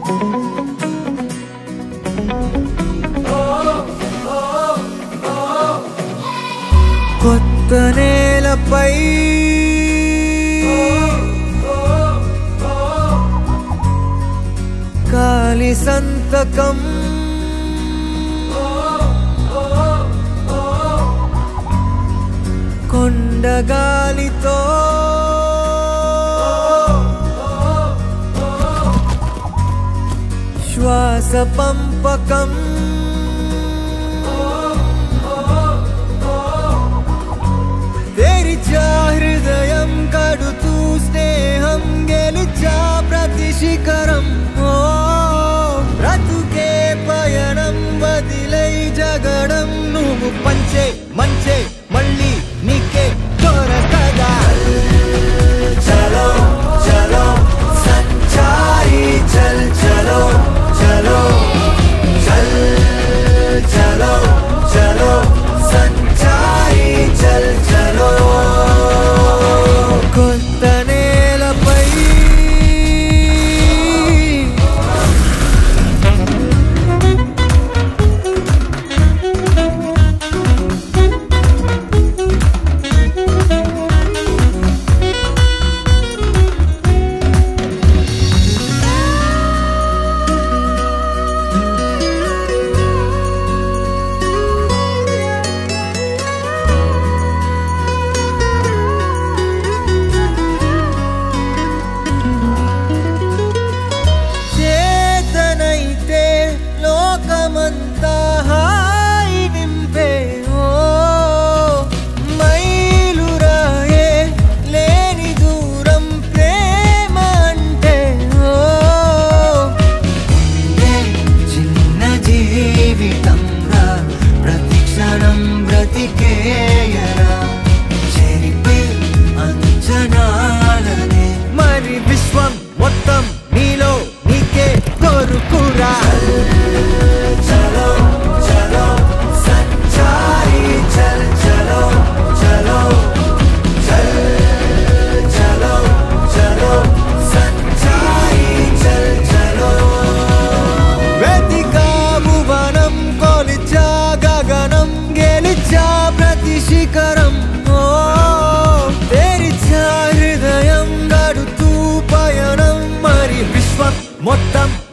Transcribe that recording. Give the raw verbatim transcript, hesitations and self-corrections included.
కొత్త నేలపై కాలి సంతకం కొండగాలితో శ్వాస పంపకం తెరిచా హృదయం కడుతూ స్నేహం గెలిచా ప్రతి శిఖరం బ్రతుకే పయనం వదిలై జగడం నువ్వు పంచే మంచే మళ్ళీ నీకే దొరకదా చలో చలో సంచారి చల్ చలో చలో చల్ చలో చలో సంచారి చల్ చలో కొత్త నేలపై మరి విశ్వం మొత్తం నీలో నీకే కోరుకురా చలో చలో సంచారి చల్ చలో చలో చల్ చలో చలో సంచారి చల్ చలో వేదిక భువనం కొలిచా గగనం గెలిచా ప్రతి శిఖరం తెరిచా హృదయం గడుతూ పయనం మరి విశ్వం మొత్తం